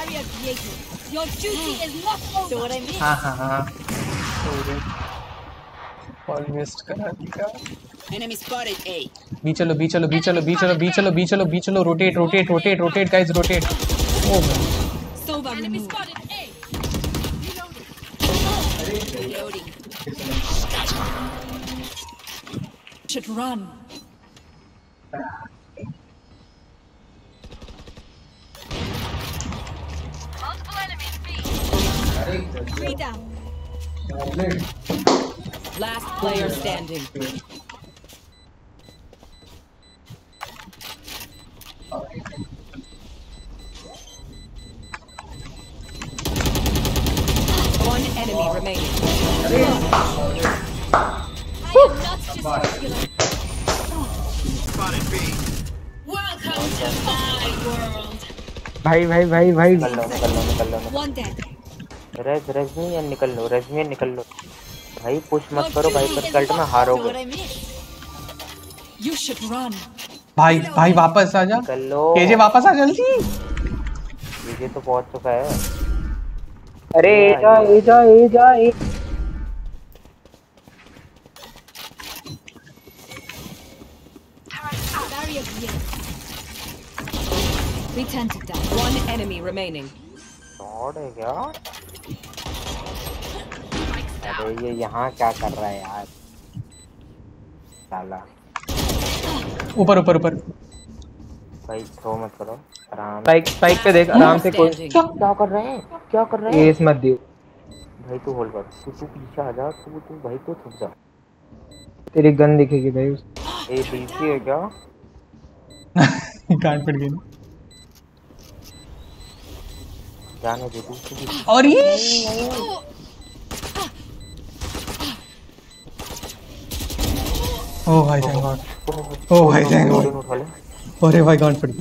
Your duty is not over. So what I mean? हाँ और waste करा दिया। Enemy spotted A. बी चलो rotate guys rotate. Oh Enemy spotted A. Reloading. Should run. Multiple enemies B. Three down. Last player standing. One enemy remaining. I am not just regular. Spotted B. Welcome to my world. भाई निकल लो One dead. रेज़मी या निकल लो भाई push मत करो भाई पर cult में हारोगे। You should run. भाई वापस आ जा। निकल लो केजे वापस आ जल्दी। केजे तो पहुंच चुका है। अरे ए जा Barrier here. We tend to die. One enemy remaining. Shot है क्या? अरे ये यहाँ क्या कर रहा है यार साला। ऊपर भाई थ्रो मत करो आराम। स्पाइक पे देख आराम से। कोई क्या कर रहे हैं एस मत दियो भाई। तू होल्ड कर तू पीछे आ जा तू भाई तू छुप जा। तेरी गन दिखेगी भाई। ए डीसी है क्या? काट पड़ गई जाने दे तू। और ये ओ भाई थैंक गॉड। अरे भाई गांड फट गई।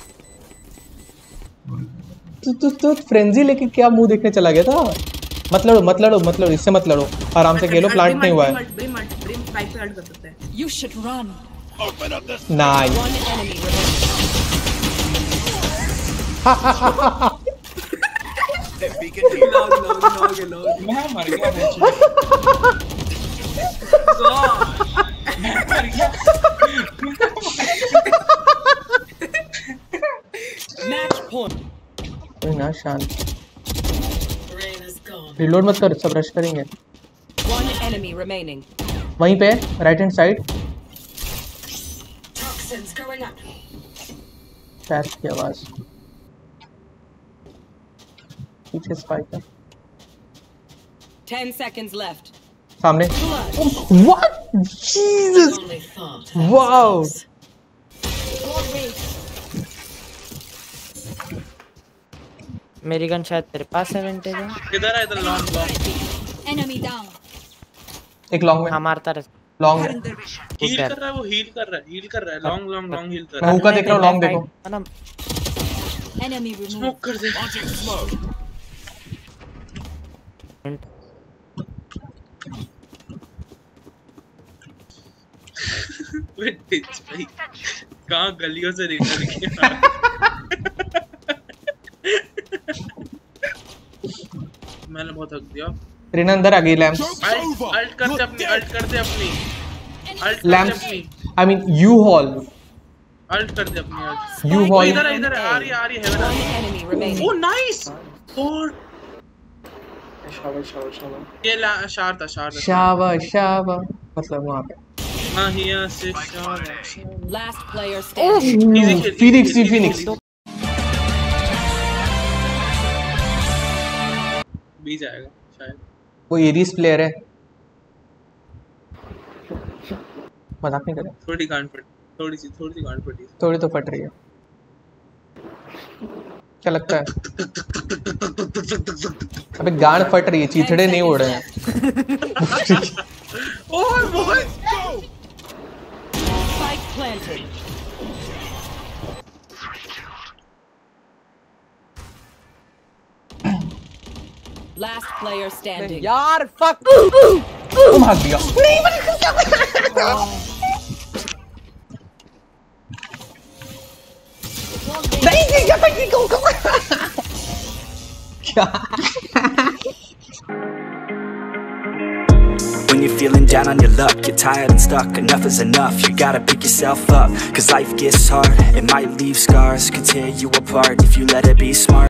तू फ्रेंजी लेके क्या मुंह देखने चला गया था? मत लड़ो इससे मत लड़ो। आराम से खेलो प्लांट नहीं हुआ है। You should run. Nice. One enemy remaining. Beacon here. मैं मर गया Match point. ना शांत। रिलोड मत कर सब रश करेंगे। One enemy remaining. वहीं पे right hand side. Toxins going up. पैर की आवाज पीछे स्पाइक है। 10 seconds left. सामने। What? Jesus! Wow! मेरी गन शायद तेरे पास है विंटेज है। किधर है? इधर लॉन्ग Enemy down. एक लॉन्ग में। हाँ मारता रहे। लॉन्ग में। हील कर रहा है वो। हील कर रहा है लॉन्ग हील कर रहा मैं ऊपर देख रहा हूँ लॉन्ग देखो। Enemy है। removed. स्मोक कर दे। विंटेज भाई कहाँ गलियों से निकल गया। मैंने बहुत थक दिया। रिना अंदर आ गई। लैम्प अल्ट करते अपनी lamp I mean U hall. Alt कर दे अपनी यू हॉल। इधर आ रही है One enemy remaining. Oh nice. और ये शार था शाबा मतलब वहाँ पे। हाँ हिया से Last player standing. फिनिक्स भी जाएगा शायद। वो एरिस प्लेयर है। मजाक नहीं करे। थोड़ी गांड फटी। थोड़ी तो फट रही है। क्या लगता है? अबे गांड फट रही है चीथड़े नहीं उड़ रहे हैं। Oh boy Spike planted. Last player standing. यार fuck। तुम भाग दिया। नहीं When you're feeling down on your luck, you're tired and stuck, enough is enough. You gotta pick yourself up, cause life gets hard. It might leave scars, could tear you apart if you let it be smart.